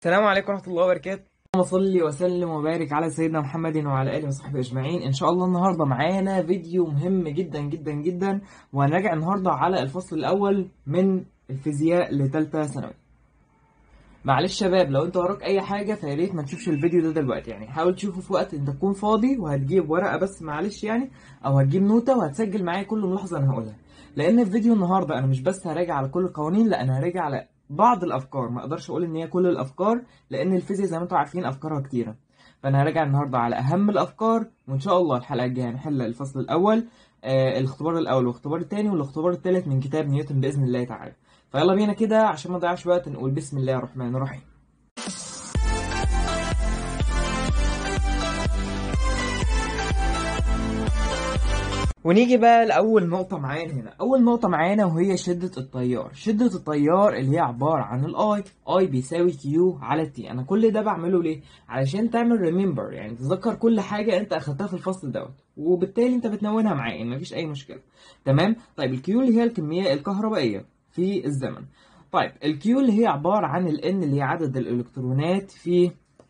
السلام عليكم ورحمة الله وبركاته. اللهم صل وسلم وبارك على سيدنا محمد وعلى آله وصحبه أجمعين. إن شاء الله النهاردة معانا فيديو مهم جدا جدا جدا، وهنراجع النهاردة على الفصل الأول من الفيزياء لتالتة ثانوي. معلش شباب، لو انت وراك أي حاجة فياريت ما تشوفش الفيديو ده دلوقتي، يعني حاول تشوفه في وقت انت تكون فاضي وهتجيب ورقة بس معلش يعني، أو هتجيب نوتة وهتسجل معايا كل ملاحظة أنا هقولها، لأن في فيديو النهاردة أنا مش بس هراجع على كل القوانين، لا أنا هراجع على بعض الافكار. ما اقدرش اقول ان هي كل الافكار، لان الفيزياء زي ما انتم عارفين افكارها كتيره. فانا هراجع النهارده على اهم الافكار، وان شاء الله الحلقه الجايه هنحل الفصل الاول، الاختبار الاول والاختبار الثاني والاختبار الثالث من كتاب نيوتن باذن الله تعالى. فيلا بينا كده عشان ما نضيعش وقت، نقول بسم الله الرحمن الرحيم. ونيجي بقى لأول نقطة معانا هنا. أول نقطة معانا وهي شدة التيار. شدة التيار اللي هي عبارة عن الأي، أي بيساوي كيو على تي. أنا كل ده بعمله ليه؟ علشان تعمل ريميمبر، يعني تتذكر كل حاجة أنت أخدتها في الفصل دوت، وبالتالي أنت بتنونها معايا، يعني مفيش أي مشكلة. تمام؟ طيب الكيو اللي هي الكمية الكهربائية في الزمن. طيب الكيو اللي هي عبارة عن الإن اللي هي عدد الإلكترونات في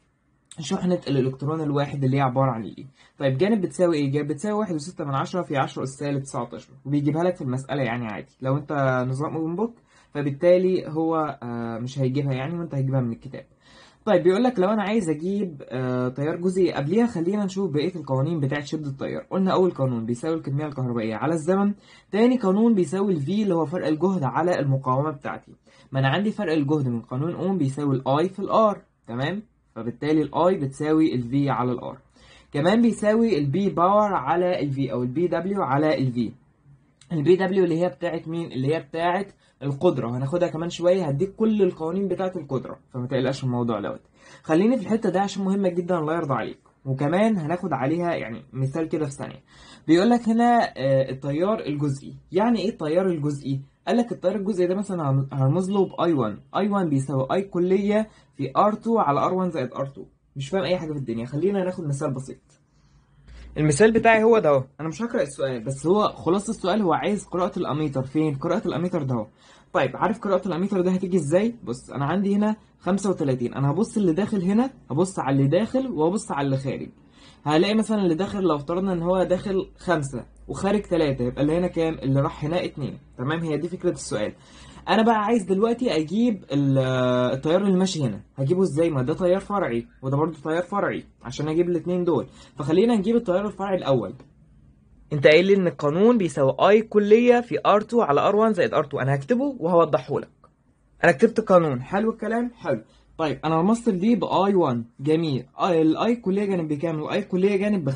شحنة الإلكترون الواحد اللي هي عبارة عن الإي. طيب جانب بتساوي إيه؟ جانب بتساوي 1.6 في 10 أس سالب 19، وبيجيبها لك في المسألة يعني عادي. لو أنت نظام أوبن بوك فبالتالي هو مش هيجيبها يعني، وأنت هتجيبها من الكتاب. طيب بيقول لك لو أنا عايز أجيب تيار جزئي، قبليها خلينا نشوف بقية القوانين بتاعة شدة التيار. قلنا أول قانون بيساوي الكمية الكهربائية على الزمن، تاني قانون بيساوي الفي اللي هو فرق الجهد على المقاومة بتاعتي. ما أنا عندي فرق الجهد من قانون أوم بيساوي الأي في الآر، تمام؟ فبالتالي الاي بتساوي الفي على الار. كمان بيساوي البي باور على الفي، او البي دبليو على الفي. البي دبليو اللي هي بتاعت مين؟ اللي هي بتاعت القدره، وهناخدها كمان شويه، هديك كل القوانين بتاعت القدره، فما تقلقش الموضوع دوت. خليني في الحته ده عشان مهمه جدا الله يرضى عليك، وكمان هناخد عليها يعني مثال كده في ثانيه. بيقول لك هنا التيار الجزئي. يعني ايه التيار الجزئي؟ قال لك التيار الجزئي ده مثلا هرمز له باي 1. اي 1 بيساوي اي كليه في R2 على R1 زائد R2. مش فاهم اي حاجه في الدنيا، خلينا ناخد مثال بسيط. المثال بتاعي هو ده اهو. انا مش هقرا السؤال، بس هو خلاص السؤال هو عايز قراءه الاميتر. فين قراءه الاميتر ده اهو؟ طيب عارف قراءه الاميتر ده هتيجي ازاي؟ بص انا عندي هنا 35، انا هبص اللي داخل هنا، هبص على اللي داخل وهبص على اللي خارج. هلاقي مثلا اللي داخل لو افترضنا ان هو داخل 5 وخارج 3، يبقى اللي هنا كام؟ اللي راح هنا 2. تمام؟ هي دي فكره السؤال. انا بقى عايز دلوقتي اجيب التيار اللي ماشي هنا. هجيبه ازاي؟ ما ده تيار فرعي وده برضه تيار فرعي، عشان اجيب الاثنين دول فخلينا نجيب التيار الفرعي الاول. انت قايل لي ان القانون بيساوي اي كليه في R2 على R1 زائد R2. انا هكتبه وهوضحه لك. انا كتبت قانون، حلو الكلام، حلو. طيب انا همثل دي باي 1، جميل. الاي كليه جانب بكام؟ الاي كليه جانب ب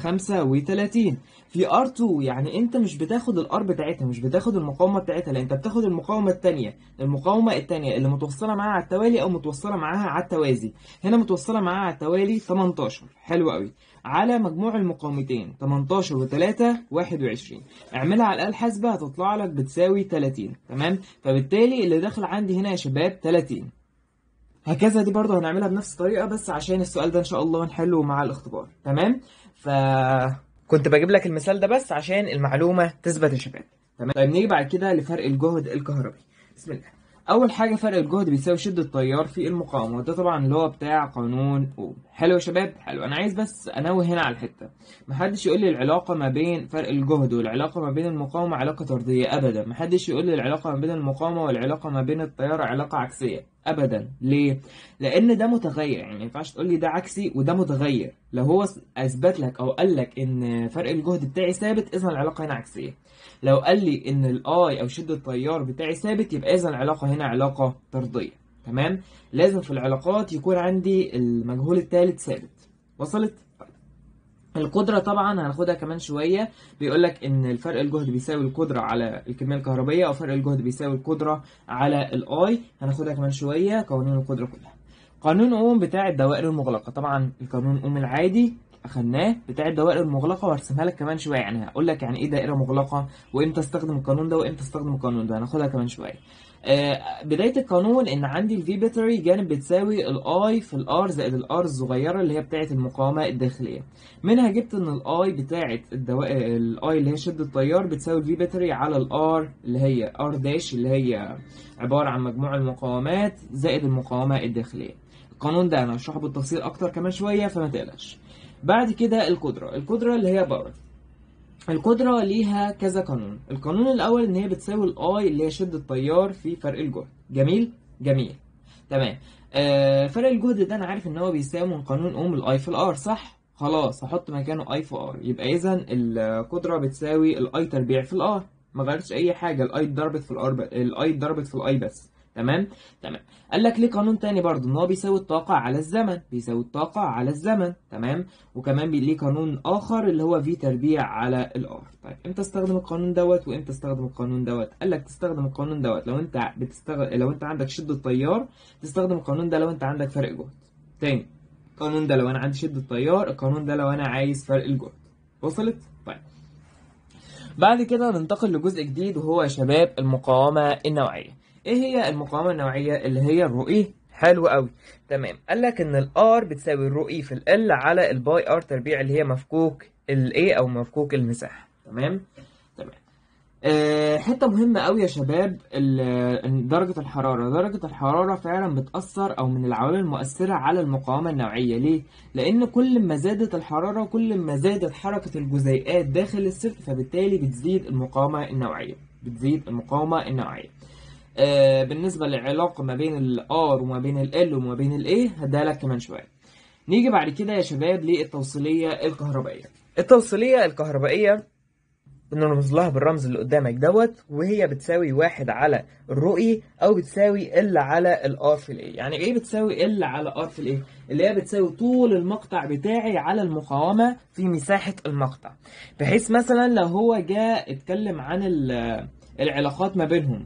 35 في R2. يعني انت مش بتاخد الار بتاعتها، مش بتاخد المقاومه بتاعتها، لا انت بتاخد المقاومه الثانيه. المقاومه الثانيه اللي متوصله معاها على التوالي او متوصله معاها على التوازي. هنا متوصله معاها على التوالي 18، حلو قوي، على مجموع المقاومتين 18 و3 21. اعملها على الآلة الحاسبة هتطلع لك بتساوي 30. تمام؟ فبالتالي اللي داخل عندي هنا يا شباب 30. هكذا دي برضه هنعملها بنفس الطريقة، بس عشان السؤال ده ان شاء الله نحله مع الاختبار. تمام؟ كنت بجيب لك المثال ده بس عشان المعلومة تثبت يا شباب. تمام؟ طيب نيجي بعد كده لفرق الجهد الكهربي. بسم الله. اول حاجه فرق الجهد بيساوي شده التيار في المقاومه، وده طبعا اللي هو بتاع قانون اوم. حلو يا شباب، حلو. انا عايز بس انوه هنا على الحته، محدش يقول لي العلاقه ما بين فرق الجهد والعلاقه ما بين المقاومه علاقه طرديه، ابدا. محدش يقول لي العلاقه ما بين المقاومه والعلاقه ما بين التيار علاقه عكسيه، ابدا. ليه؟ لان ده متغير، يعني ما ينفعش تقول لي ده عكسي وده متغير. لو هو اثبت لك او قال لك ان فرق الجهد بتاعي ثابت، اذا العلاقه هنا عكسيه. لو قال لي ان الاي او شده التيار بتاعي ثابت، يبقى اذا العلاقه هنا علاقه طرديه. تمام؟ لازم في العلاقات يكون عندي المجهول الثالث ثابت. وصلت؟ القدرة طبعا هناخدها كمان شوية. بيقول لك ان الفرق الجهد بيساوي القدرة على الكمية الكهربية، او فرق الجهد بيساوي القدرة على الاي. هناخدها كمان شوية، قوانين القدرة كلها. قانون اوم بتاع الدوائر المغلقة. طبعا القانون اوم العادي اخدناه بتاع الدوائر المغلقة، وهرسمها لك كمان شوية. يعني هقول لك يعني ايه دائرة مغلقة، وامتى استخدم القانون ده وامتى استخدم القانون ده. هناخدها كمان شوية. بداية القانون ان عندي الفي باتري جانب بتساوي الاي في الار زائد الار الصغيرة اللي هي بتاعة المقاومة الداخلية. منها جبت ان الاي بتاعة الاي اللي هي شدة التيار بتساوي الفي باتري على الار اللي هي ار داش، اللي هي عبارة عن مجموع المقاومات زائد المقاومة الداخلية. القانون ده انا هشرحه بالتفصيل اكتر كمان شويه فما تقلقش. بعد كده القدره اللي هي باور. القدره ليها كذا قانون. القانون الاول ان هي بتساوي الاي اللي هي شده التيار في فرق الجهد. جميل جميل تمام. فرق الجهد ده انا عارف ان هو بيساوي من قانون اوم الاي في الار، صح؟ خلاص هحط مكانه اي في ار، يبقى اذا القدره بتساوي الاي تربيع في الار. ما غيرتش اي حاجه، الاي اتضربت في الار الاي اتضربت في الاي بس. تمام تمام. قال لك ليه قانون تاني برضه ان هو بيساوي الطاقه على الزمن، بيساوي الطاقه على الزمن. تمام. وكمان ليه قانون اخر اللي هو في تربيع على الار. طيب امتى استخدم القانون دوت وامتى استخدم القانون دوت؟ قال لك تستخدم القانون دوت لو انت عندك شده تيار، تستخدم القانون ده لو انت عندك فرق جهد. تاني، القانون ده لو انا عندي شده تيار، القانون ده لو انا عايز فرق الجهد. وصلت؟ طيب بعد كده ننتقل لجزء جديد وهو يا شباب المقاومة النوعية. ايه هي المقاومة النوعية؟ اللي هي الرو. حلو قوي. تمام. قال لك ان الار بتساوي الرو في ال على الباي ار تربيع اللي هي مفكوك الاي او مفكوك المساحة. تمام تمام. حتة مهمة قوي يا شباب، درجة الحرارة. درجة الحرارة فعلا بتأثر أو من العوامل المؤثرة على المقاومة النوعية. ليه؟ لأن كل ما زادت الحرارة كل ما زادت حركة الجزيئات داخل السلك، فبالتالي بتزيد المقاومة النوعية. بتزيد المقاومة النوعية. بالنسبة للعلاقة ما بين الار وما بين ال وما بين الاي هديها لك كمان شوية. نيجي بعد كده يا شباب للتوصيلية الكهربائية. التوصيلية الكهربائية بنرمز لها بالرمز اللي قدامك دوت، وهي بتساوي 1 على الرؤي او بتساوي ال على الار في الاي. يعني ايه بتساوي ال على ار في الاي؟ اللي هي بتساوي طول المقطع بتاعي على المقاومه في مساحه المقطع. بحيث مثلا لو هو جاء اتكلم عن العلاقات ما بينهم،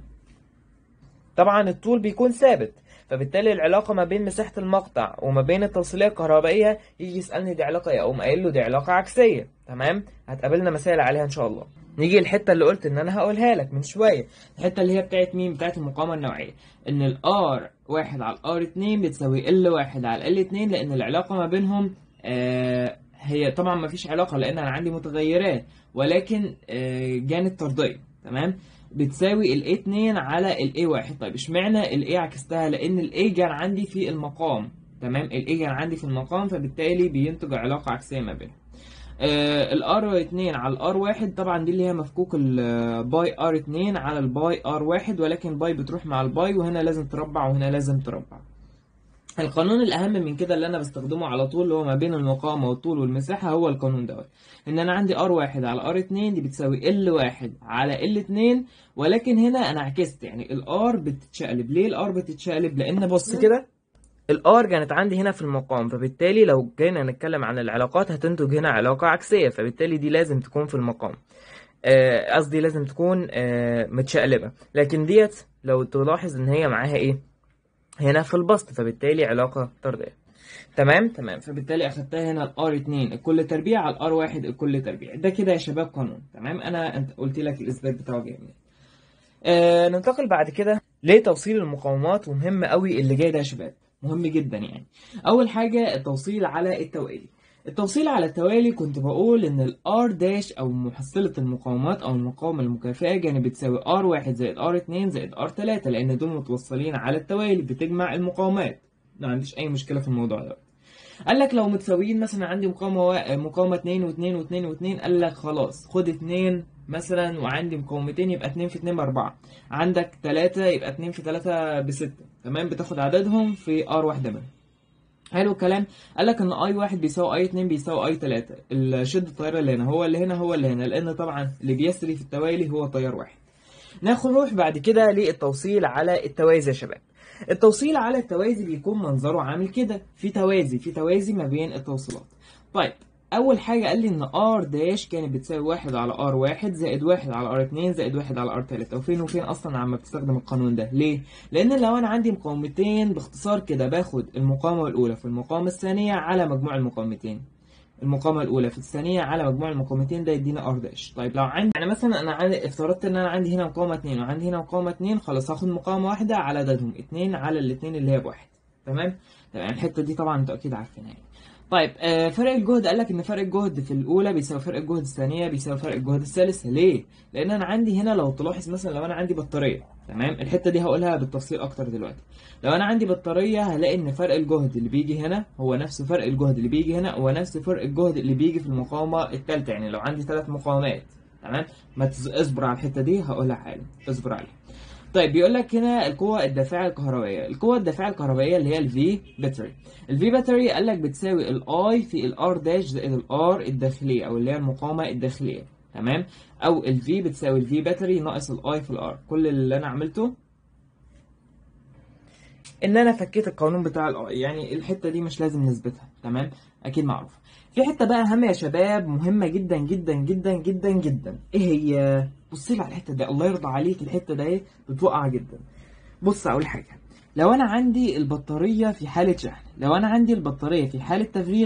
طبعا الطول بيكون ثابت، فبالتالي العلاقة ما بين مساحة المقطع وما بين التوصيلية الكهربائية يجي يسألني دي علاقة ايه، اقوم قايل له دي علاقة عكسية. تمام. هتقابلنا مسائل عليها ان شاء الله. نيجي الحتة اللي قلت ان انا هقولها لك من شوية، الحتة اللي هي بتاعت مين؟ بتاعت المقاومة النوعية. ان الار 1 على الار 2 بتساوي ال 1 على ال 2، لان العلاقة ما بينهم هي طبعا ما فيش علاقة لان انا عندي متغيرات، ولكن جانت طردية. تمام. بتساوي ال A2 على ال A1. طيب اشمعنى ال A عكستها؟ لان ال A كان عندي في المقام. تمام. ال A كان عندي في المقام، فبالتالي بينتج علاقة عكسية ما بينهم. ال R2 على ال R1 طبعا دي اللي هي مفكوك الباي R2 على الباي R1، ولكن باي بتروح مع الباي، وهنا لازم تربع وهنا لازم تربع. القانون الاهم من كده اللي انا بستخدمه على طول اللي هو ما بين المقاومه والطول والمساحه هو القانون دوت. ان انا عندي R1 على R2 دي بتساوي L1 على L2، ولكن هنا انا عكست، يعني الار بتتشقلب. ليه الار بتتشقلب؟ لان بص كده، الار كانت عندي هنا في المقام، فبالتالي لو جينا نتكلم عن العلاقات هتنتج هنا علاقه عكسيه، فبالتالي دي لازم تكون في المقام. قصدي لازم تكون متشقلبه، لكن ديت لو تلاحظ ان هي معاها ايه هنا في البسط، فبالتالي علاقة طردية. تمام تمام. فبالتالي اخدتها هنا الار 2 الكل تربيع على الار 1 الكل تربيع. ده كده يا شباب قانون. تمام. انت قلت لك الاثبات بتاعه جاي منين. ننتقل بعد كده لتوصيل المقاومات، ومهم قوي اللي جاي ده يا شباب، مهم جدا يعني. اول حاجة التوصيل على التوالي. التوصيل على التوالي كنت بقول ان الار داش او محصلة المقاومات او المقاومة المكافئة كانت بتساوي R1 زائد R2 زائد R3، لان دول متوصلين على التوالي بتجمع المقاومات. ما عنديش اي مشكلة في الموضوع ده. قال لك لو متساويين، مثلا عندي مقاومة 2 و2 و2 و2، قال لك خلاص خد 2 مثلا، وعندي مقاومتين يبقى 2 في 2 ب4، عندك 3 يبقى 2 في 3 ب6. تمام. بتاخد عددهم في R واحدة منهم. حلو الكلام. قال لك ان I1 بيساوي I2 بيساوي I3. الشد التيار اللي هنا هو اللي هنا هو اللي هنا، لان طبعا اللي بيسري في التوالي هو تيار واحد. نروح بعد كده للتوصيل على التوازي يا شباب. التوصيل على التوازي بيكون منظره عامل كده، في توازي ما بين التوصيلات. طيب اول حاجه قال لي ان ار داش كانت بتساوي 1 على R1 زائد 1 على R2 زائد 1 على R3. وفين اصلا عم بتستخدم القانون ده؟ ليه؟ لان لو انا عندي مقاومتين باختصار كده باخد المقاومه الاولى في المقاومه الثانيه على مجموع المقاومتين، المقاومه الاولى في الثانيه على مجموع المقاومتين، ده يدينا ار داش. طيب لو عندي يعني مثلا انا افترضت ان انا عندي هنا مقاومه 2 وعندي هنا مقاومه 2، خلاص هاخد مقاومه واحده على عددهم 2 على الاثنين اللي هي بواحد. تمام. الحته دي طبعا انتوا اكيد عارفينها يعني. طيب فرق الجهد، قال لك ان فرق الجهد في الاولى بيساوي فرق الجهد الثانيه بيساوي فرق الجهد الثالثه. ليه؟ لان انا عندي هنا لو تلاحظ مثلا لو انا عندي بطاريه، تمام. الحته دي هقولها بالتفصيل اكتر دلوقتي. لو انا عندي بطاريه هلاقي ان فرق الجهد اللي بيجي هنا هو نفس فرق الجهد اللي بيجي هنا، هو نفس فرق الجهد اللي بيجي في المقاومه الثالثه. يعني لو عندي 3 مقاومات، تمام. ما اصبر على الحته دي هقولها حالا، اصبر عليها. طيب بيقول لك هنا القوة الدافعة الكهربائية. القوة الدافعة الكهربائية اللي هي الفي باتري. الفي باتري قال لك بتساوي الاي في الار داش زائد الار الداخلية او اللي هي المقاومة الداخلية، تمام. او الفي بتساوي الفي باتري ناقص الاي في الار. كل اللي انا عملته ان انا فكيت القانون بتاع الاي، يعني الحتة دي مش لازم نثبتها، تمام. اكيد معروفة. في حتة بقى اهم يا شباب، مهمة جدا جدا جدا جدا جدا. ايه هي؟ بصي لي على الحتة دي، الله يرضى عليك، الحتة دي ايه بتوقع جدا. بص اقول حاجه، لو انا عندي البطاريه في حاله شحن، لو انا عندي البطاريه في حاله تفريغ،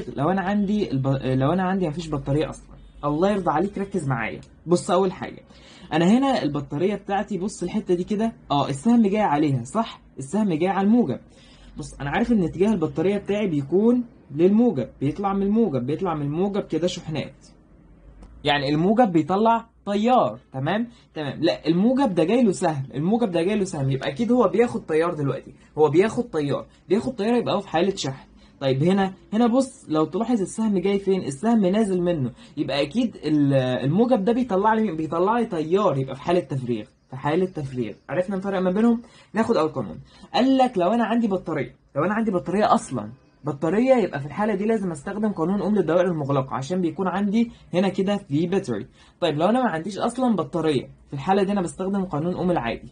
لو انا عندي مفيش بطاريه اصلا، الله يرضى عليك ركز معايا. بص اول حاجه، انا هنا البطاريه بتاعتي، بص الحته دي كده، السهم جاي عليها صح، السهم جاي على الموجب. بص انا عارف ان اتجاه البطاريه بتاعي بيكون للموجب، بيطلع من الموجب، بيطلع من الموجب كده شحنات، يعني الموجب بيطلع تيار، تمام. لا الموجب ده جاي له سهم، الموجب ده جاي له سهم، يبقى اكيد هو بياخد تيار دلوقتي، هو بياخد تيار، يبقى هو في حاله شحن. طيب هنا بص لو تلاحظ السهم جاي فين، السهم نازل منه، يبقى اكيد الموجب ده بيطلع لي تيار، يبقى في حاله تفريغ، في حاله تفريغ. عرفنا الفرق ما بينهم؟ ناخد اول قانون. قال لك لو انا عندي بطاريه اصلا، يبقى في الحاله دي لازم استخدم قانون اوم للدوائر المغلقه، عشان بيكون عندي هنا كده في باتري. طيب لو انا ما عنديش اصلا بطاريه، في الحاله دي انا بستخدم قانون اوم العادي،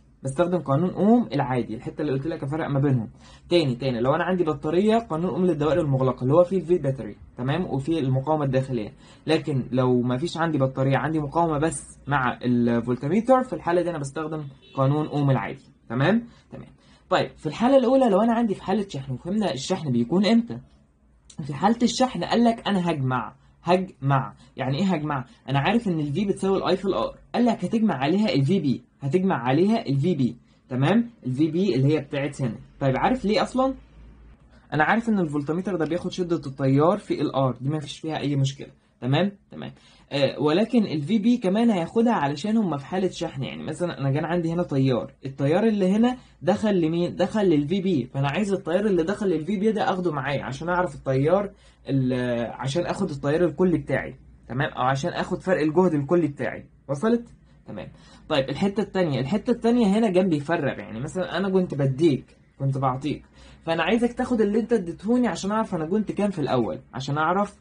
الحته اللي قلت لك الفرق ما بينهم. تاني لو انا عندي بطاريه، قانون اوم للدوائر المغلقه اللي هو فيه الفي باتري، تمام، وفيه المقاومه الداخليه. لكن لو ما فيش عندي بطاريه، عندي مقاومه بس مع الفولتميتر، في الحاله دي انا بستخدم قانون اوم العادي، تمام. طيب في الحالة الأولى لو أنا عندي في حالة شحن، وفهمنا الشحن بيكون إمتى؟ في حالة الشحن قال لك أنا هجمع. يعني إيه هجمع؟ أنا عارف إن الفي بتساوي الأي في الآر، قال لك هتجمع عليها الفي بي، تمام؟ الفي بي اللي هي بتاعت هنا. طيب عارف ليه أصلا؟ أنا عارف إن الفولتميتر ده بياخد شدة التيار في الآر، دي ما فيش فيها أي مشكلة، تمام. ولكن الفي بي كمان هياخدها علشان هم في حاله شحن. يعني مثلا انا كان عندي هنا التيار اللي هنا دخل لمين؟ دخل للفي بي، فانا عايز التيار اللي دخل للفي بي ده اخده معايا عشان اعرف عشان اخد التيار الكلي بتاعي، تمام، او عشان اخد فرق الجهد الكلي بتاعي. وصلت؟ تمام. طيب الحته الثانيه هنا جنبي يفرغ، يعني مثلا انا كنت بعطيك، فانا عايزك تاخد اللي انت اديتهوني عشان اعرف انا كنت كام في الاول، عشان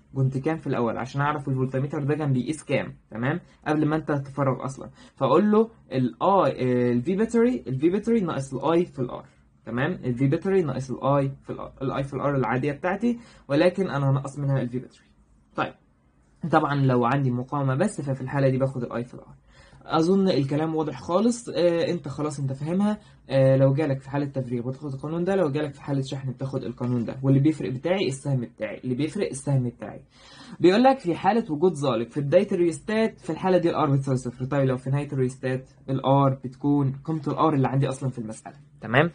اعرف الفولتميتر ده كان بيقيس كام، تمام، قبل ما انت تفرغ اصلا. فاقول له الفي باتري ناقص الاي في الار، تمام. الفي باتري ناقص الاي في الار، العاديه بتاعتي، ولكن انا هنقص منها الفي باتري. طيب طبعا لو عندي مقاومه بس، ففي الحاله دي باخد الاي في الار. اظن الكلام واضح خالص. انت خلاص انت فاهمها. لو جالك في حاله تفريغ بتاخد القانون ده، لو جالك في حاله شحن بتاخد القانون ده، واللي بيفرق بتاعي السهم بتاعي. بيقول لك في حاله وجود ظالق في بدايه الريستات، في الحاله دي الار بتساوي صفر. طيب لو في نهايه الريستات، الار بتكون قيمه الار اللي عندي اصلا في المساله، تمام.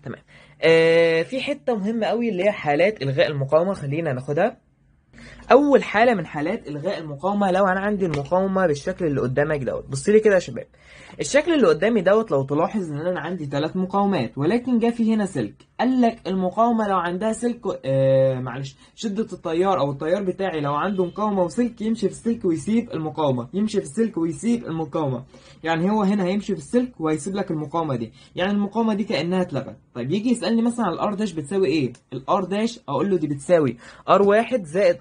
في حته مهمه قوي اللي هي حالات الغاء المقاومه، خلينا ناخدها. اول حاله من حالات الغاء المقاومه، لو انا عندي المقاومه بالشكل اللي قدامك دوت. بص لي كده يا شباب، الشكل اللي قدامي دوت، لو تلاحظ ان انا عندي 3 مقاومات، ولكن جه في هنا سلك. قال لك المقاومه لو عندها سلك، شده التيار او التيار بتاعي لو عنده مقاومه وسلك، يمشي في السلك ويسيب المقاومه، يعني هو هنا هيمشي في السلك وهيسيب لك المقاومه دي، يعني المقاومه دي كانها اتلغت. طيب يجي يسالني مثلا الار داش بتساوي ايه؟ الار داش اقول له دي بتساوي ار1 زائد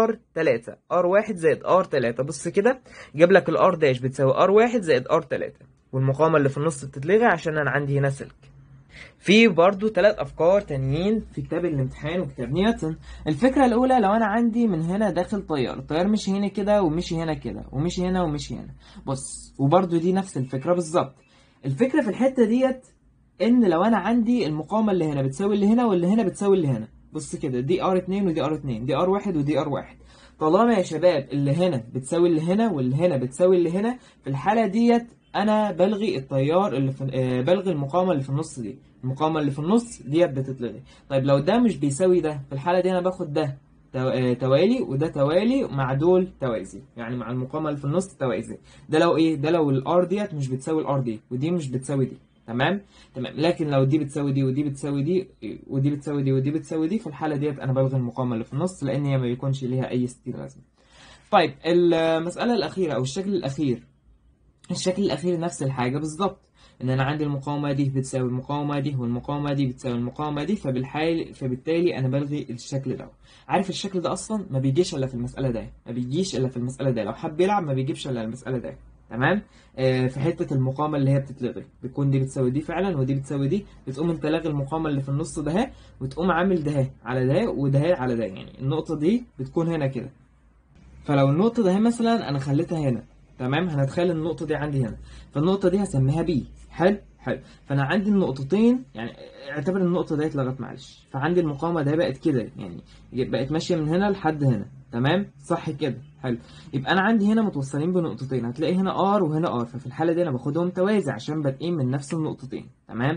ار3. بص كده، جاب لك الار داش بتساوي ار1 زائد ار3، والمقاومه اللي في النص بتتلغي عشان انا عندي هنا سلك. في برضو 3 افكار تانيين في كتاب الامتحان وكتاب نيوتن. الفكره الاولى، لو انا عندي من هنا داخل التيار مشي هنا كده، ومشي هنا كده، ومشي هنا ومشي هنا. بص، وبرضو دي نفس الفكره بالظبط. الفكره في الحته ديت ان لو انا عندي المقاومه اللي هنا بتساوي اللي هنا، واللي هنا بتساوي اللي هنا. بص كده، دي ار2 ودي ار2، دي ار1 ودي ار1. طالما يا شباب اللي هنا بتساوي اللي هنا، واللي هنا بتساوي اللي هنا، في الحاله ديت انا بلغي التيار اللي في بلغي المقاومه اللي في النص دي. المقاومه اللي في النص ديت بتتلغي. طيب لو ده مش بيساوي ده، في الحاله دي انا باخد ده توالي، وده توالي مع دول توازي، يعني مع المقاومه اللي في النص توازي. ده لو ايه؟ ده لو الار ديت مش بتساوي الار دي، ودي مش بتساوي دي، تمام. لكن لو دي بتساوي دي ودي بتساوي دي ودي بتساوي دي ودي بتساوي دي، في الحاله ديت انا بلغي المقاومه اللي في النص، لان هي ما بيكونش ليها اي ستين لازمه. طيب المساله الاخيره او الشكل الاخير، الشكل الاخير نفس الحاجه بالظبط، ان انا عندي المقاومه دي بتساوي المقاومه دي والمقاومه دي بتساوي المقاومه دي، فبالتالي انا بلغي الشكل ده. عارف الشكل ده اصلا ما بيجيش الا في المساله ده، ما بيجيش الا في المساله ده، لو حب يلعب ما بيجيبش الا المساله ده. تمام. في حته المقاومه اللي هي بتتلغي، بتكون دي بتساوي دي فعلا ودي بتساوي دي، بتقوم انت لاغي المقاومه اللي في النص ده، وتقوم عامل ده على ده وده على ده، يعني النقطه دي بتكون هنا كده. فلو النقطة ده مثلا أنا خليتها هنا، تمام، هنتخيل النقطة دي عندي هنا، فالنقطة دي هسميها بي. حلو. فأنا عندي النقطتين، يعني اعتبر النقطة دي اتلغت معلش، فعندي المقاومة ده بقت كده، يعني بقت ماشية من هنا لحد هنا، تمام، صح كده. حلو. يبقى أنا عندي هنا متوصلين بنقطتين، هتلاقي هنا ار وهنا ار، ففي الحالة دي أنا باخدهم توازي عشان بادئين من نفس النقطتين. تمام.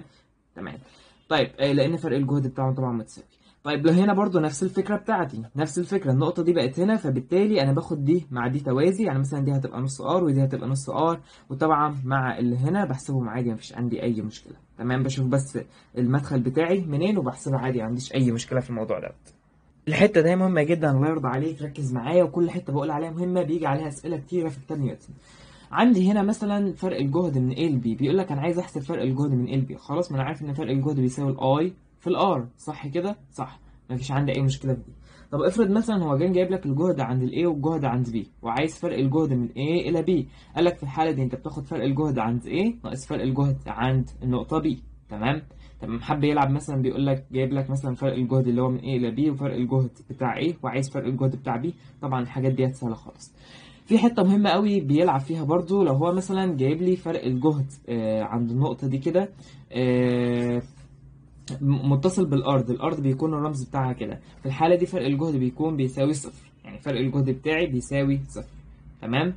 طيب لأن فرق الجهد بتاعهم طبعا متساوي. طيب لو هنا برضو نفس الفكرة بتاعتي، نفس الفكرة، النقطة دي بقت هنا، فبالتالي أنا باخد دي مع دي توازي، يعني مثلا دي هتبقى نص ار ودي هتبقى نص ار، وطبعا مع اللي هنا بحسبهم عادي، مفيش عندي أي مشكلة. تمام. بشوف بس المدخل بتاعي منين وبحسبها عادي، ما عنديش أي مشكلة في الموضوع ده. الحتة دي مهمة جدا، الله يرضى عليك ركز معايا، وكل حتة بقول عليها مهمة بيجي عليها أسئلة كتيرة في كتاب نيوتن. عندي هنا مثلا فرق الجهد من A ل B، بيقول لك انا عايز احسب فرق الجهد من A ل B، خلاص ما انا عارف ان فرق الجهد بيساوي الاي في الار، صح كده؟ صح، مفيش عندي اي مشكله في دي. طب افرض مثلا هو كان جايب لك الجهد عند الاي والجهد عند B، وعايز فرق الجهد من A الى B، قال لك في الحاله دي انت بتاخد فرق الجهد عند A ناقص فرق الجهد عند النقطه B. تمام. حب يلعب مثلا، بيقول لك جايب لك مثلا فرق الجهد اللي هو من A الى B وفرق الجهد بتاع A، وعايز فرق الجهد بتاع B، طبعا الحاجات دي سهله خالص. في حته مهمه قوي بيلعب فيها برضو، لو هو مثلا جايب لي فرق الجهد عند النقطه دي كده متصل بالارض، الارض بيكون الرمز بتاعها كده، في الحاله دي فرق الجهد بيكون بيساوي صفر، يعني فرق الجهد بتاعي بيساوي صفر. تمام.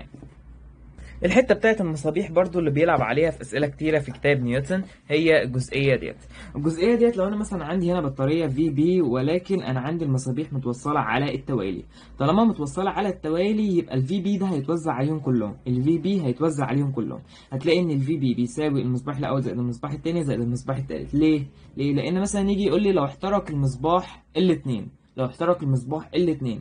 الحته بتاعت المصابيح برضو اللي بيلعب عليها في اسئله كتيره في كتاب نيوتن، هي الجزئيه ديت. الجزئيه ديت لو انا مثلا عندي هنا بطاريه في بي، ولكن انا عندي المصابيح متوصله على التوالي، طالما متوصله على التوالي يبقى الفي بي ده هيتوزع عليهم كلهم، الفي بي هيتوزع عليهم كلهم، هتلاقي ان الفي بي بيساوي المصباح الاول زائد المصباح الثاني زائد المصباح الثالث. ليه؟ لان مثلا يجي يقول لي لو احترق المصباح الاثنين، لو احترق المصباح الاثنين،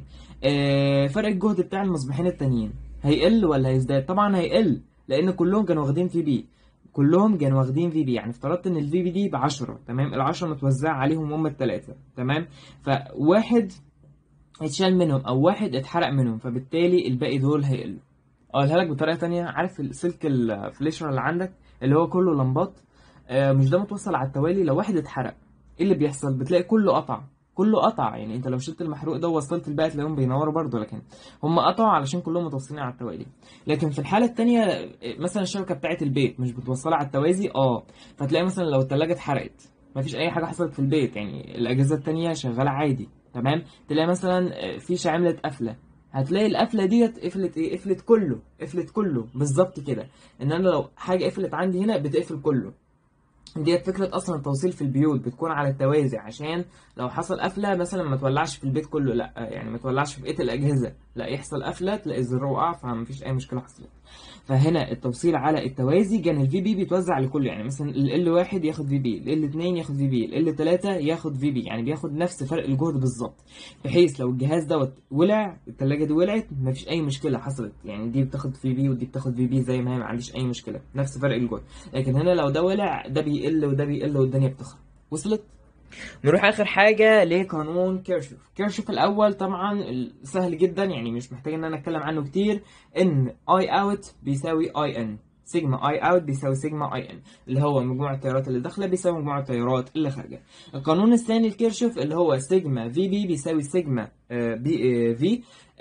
فرق الجهد بتاع المصباحين التانيين هيقل ولا هيزداد؟ طبعا هيقل، لان كلهم كانوا واخدين في بي، كلهم كانوا واخدين في بي، يعني افترضت ان الفي بي دي ب 10، تمام، ال10 متوزعه عليهم هم الثلاثه، تمام، فواحد اتشال منهم او واحد اتحرق منهم، فبالتالي الباقي دول هيقلوا. اقولها لك بطريقه تانية، عارف السلك الفليشر اللي عندك اللي هو كله لمبات، مش ده متوصل على التوالي؟ لو واحد اتحرق ايه اللي بيحصل؟ بتلاقي كله قطع، كله قطع، يعني انت لو شلت المحروق ده ووصلت الباقي تلاقيهم بينوروا برضه، لكن هم قطعوا علشان كلهم متوصلين على التوالي. لكن في الحاله التانية مثلا الشبكه بتاعت البيت مش متوصله على التوازي، فتلاقي مثلا لو الثلاجه اتحرقت مفيش اي حاجه حصلت في البيت، يعني الاجهزه التانية شغاله عادي، تمام، تلاقي مثلا في عملت قفله، هتلاقي القفله ديت قفلت ايه؟ قفلت كله، قفلت كله بالظبط كده، ان انا لو حاجه قفلت عندي هنا بتقفل كله. ديت فكرة أصلا التوصيل في البيوت بتكون على التوازي، عشان لو حصل قفلة مثلا ما تولعش في البيت كله، لا يعني ما تولعش في بقية الأجهزة، لا يحصل قفلة تلاقي الزر وقع، فمفيش أي مشكلة حصلت. فهنا التوصيل على التوازي كان الفي بي بيتوزع لكله، يعني مثلا ال واحد ياخد في بي، ال 2 ياخد في بي، ال 3 ياخد في بي، يعني بياخد نفس فرق الجهد بالظبط، بحيث لو الجهاز دوت ولع، الثلاجة دي ولعت، مفيش أي مشكلة حصلت، يعني دي بتاخد في بي ودي بتاخد في بي زي ما هي، ما عنديش أي مشكلة، نفس فرق الجهد. لكن هنا لو ده ولع ده بيقل وده بيقل والدنيا بتخرب. وصلت؟ نروح اخر حاجه لقانون كيرشوف. كيرشوف الاول طبعا سهل جدا، يعني مش محتاج ان انا اتكلم عنه كتير، ان اي اوت بيساوي اي ان، سيجما اي اوت بيساوي سيجما اي ان، اللي هو مجموع التيارات اللي داخله بيساوي مجموع التيارات اللي خارجه. القانون الثاني لكيرشوف اللي هو سيجما في بي بيساوي سيجما بي في،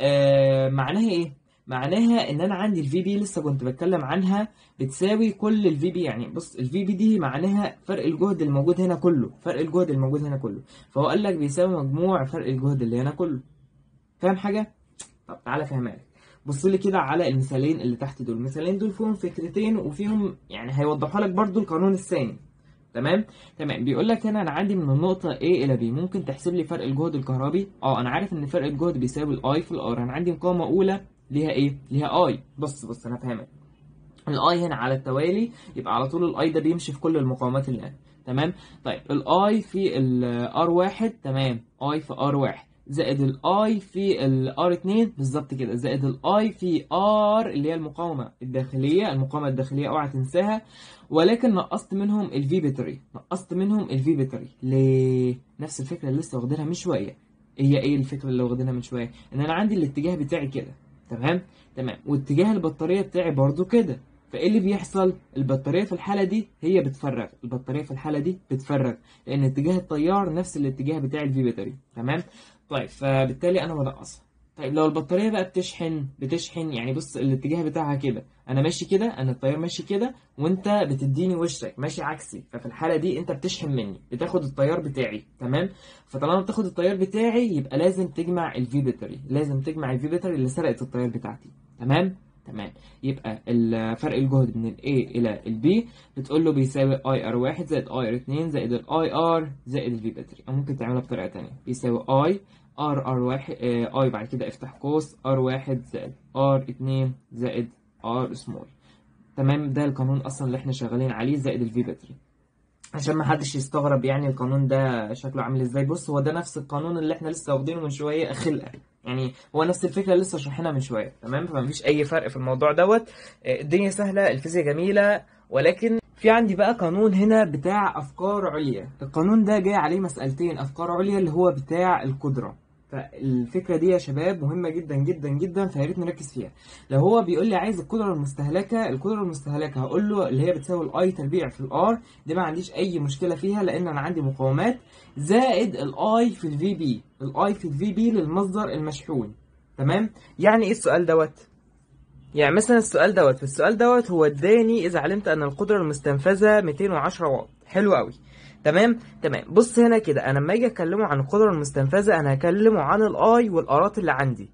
معناها ايه؟ معناها ان انا عندي الفي بي لسه كنت بتكلم عنها بتساوي كل الفي بي، يعني بص الفي بي دي معناها فرق الجهد الموجود هنا كله، فرق الجهد الموجود هنا كله، فهو قال لك بيساوي مجموع فرق الجهد اللي هنا كله. فاهم حاجه؟ طب تعالى فهمها لك. بص لي كده على المثالين اللي تحت دول، المثالين دول فيهم فكرتين وفيهم يعني هيوضحوا لك برضو القانون الثاني. تمام. بيقول لك هنا انا عندي من النقطه A الى B ممكن تحسب لي فرق الجهد الكهربي. انا عارف ان فرق الجهد بيساوي الاي في الار، انا عندي مقاومه اولى ليها ايه؟ ليها اي. بص انا فاهمك. الاي هنا على التوالي، يبقى على طول الاي ده بيمشي في كل المقاومات اللي هنا. تمام. طيب الاي في الار واحد، تمام، اي في ار واحد زائد الاي في الار 2 بالظبط كده، زائد الاي في ار اللي هي المقاومه الداخليه اوعى تنساها. ولكن نقصت منهم الفي باتري، ليه؟ نفس الفكره اللي لسه واخدينها من شويه. هي ايه الفكره اللي واخدينها من شويه؟ ان انا عندي الاتجاه بتاعي كده، تمام، واتجاه البطاريه بتاعي برضو كده. فايه اللي بيحصل؟ البطاريه في الحاله دي هي بتفرغ، لان اتجاه التيار نفس الاتجاه بتاع الفي باتري. تمام. طيب فبالتالي انا بنقصها. طيب لو البطاريه بقى بتشحن يعني، بص الاتجاه بتاعها كده، انا ماشي كده، انا التيار ماشي كده، وانت بتديني وشك ماشي عكسي، ففي الحاله دي انت بتشحن مني، بتاخد التيار بتاعي. تمام. فطالما بتاخد التيار بتاعي يبقى لازم تجمع الفي باتري، اللي سرقت التيار بتاعتي. تمام. يبقى فرق الجهد من ال A إلى ال B بتقول له بيساوي اي ار واحد زائد اي ار 2 زائد الاي ار زائد الفي باتري، او ممكن تعملها بطريقة تانية، بيساوي اي ار واحد، اي بعد كده افتح قوس ار واحد زائد ار 2 زائد ار سمول. تمام. ده القانون اصلا اللي احنا شغالين عليه زائد الفي باتري، عشان ما حدش يستغرب يعني القانون ده شكله عامل ازاي. بص هو ده نفس القانون اللي احنا لسه واخدينه من شويه خلقه، يعني هو نفس الفكره اللي لسه شرحناها من شويه. تمام. فمفيش اي فرق في الموضوع دوت. الدنيا سهله، الفيزياء جميله. ولكن في عندي بقى قانون هنا بتاع افكار عليا. القانون ده جاي عليه مسألتين افكار عليا، اللي هو بتاع القدره. فالفكره دي يا شباب مهمه جدا جدا جدا، فيا ريت نركز فيها. لو هو بيقول لي عايز القدره المستهلكه هقول له اللي هي بتساوي الاي تربيع في الار، دي ما عنديش اي مشكله فيها لان انا عندي مقاومات، زائد الاي في الفي بي للمصدر المشحون. تمام. يعني ايه السؤال دوت؟ يعني مثلا في السؤال دوت هو اداني اذا علمت ان القدره المستنفذه 210 واط. حلو قوي. تمام. بص هنا كده، انا لما اجي اكلمه عن القدره المستنفذه انا هكلمه عن الاي والارات اللي عندي،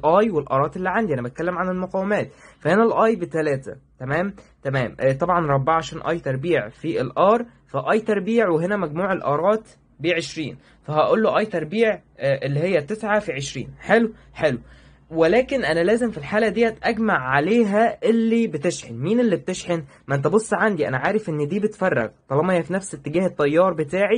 انا بتكلم عن المقاومات. فهنا الاي ب3. تمام. طبعا ربع عشان اي تربيع في الار، فاي تربيع وهنا مجموع الارات ب20، فهقول له اي تربيع اللي هي 9 في 20. حلو. ولكن انا لازم في الحاله ديت اجمع عليها اللي بتشحن. مين اللي بتشحن؟ ما انت بص عندي، انا عارف ان دي بتفرغ طالما هي في نفس اتجاه التيار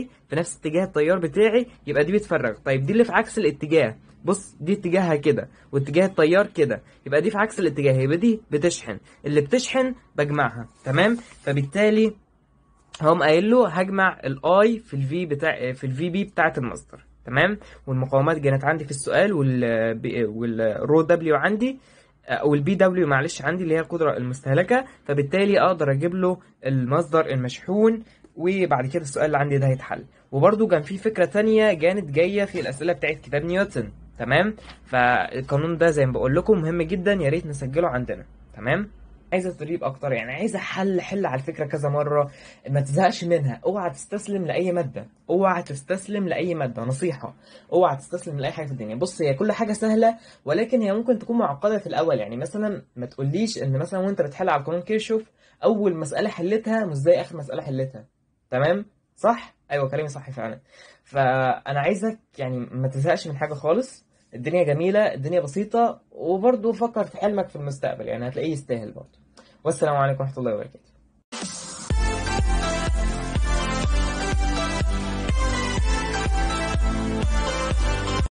بتاعي، يبقى دي بتفرغ. طيب دي اللي في عكس الاتجاه، بص دي اتجاهها كده واتجاه التيار كده، يبقى دي في عكس الاتجاه، يبقى دي بتشحن. اللي بتشحن بجمعها. تمام. فبالتالي هم قايل له هجمع الاي في الفي بي بتاعه المصدر. تمام. والمقاومات كانت عندي في السؤال، والرو دبليو عندي، او البي دبليو معلش عندي، اللي هي القدره المستهلكه. فبالتالي اقدر اجيب له المصدر المشحون، وبعد كده السؤال اللي عندي ده هيتحل. وبرده كان في فكره تانية كانت جايه في الاسئله بتاعت كتاب نيوتن. تمام. فالقانون ده زي ما بقول لكم مهم جدا، يا ريت نسجله عندنا. تمام. عايزه تدريب اكتر، يعني عايزه حل على الفكره كذا مره، ما تزهقش منها. اوعى تستسلم لاي ماده، نصيحه، اوعى تستسلم لاي حاجه في الدنيا. بص هي كل حاجه سهله، ولكن هي ممكن تكون معقده في الاول. يعني مثلا ما تقوليش ان مثلا وانت بتحل على قانون كيرشوف اول مساله حلتها مش زي اخر مساله حلتها. تمام. صح، ايوه كلامي صح فعلا. فانا عايزك يعني ما تزهقش من حاجه خالص. الدنيا جميلة، الدنيا بسيطة، وبرضه فكر في حلمك في المستقبل، يعني هتلاقيه يستاهل برضه. والسلام عليكم ورحمة الله وبركاته.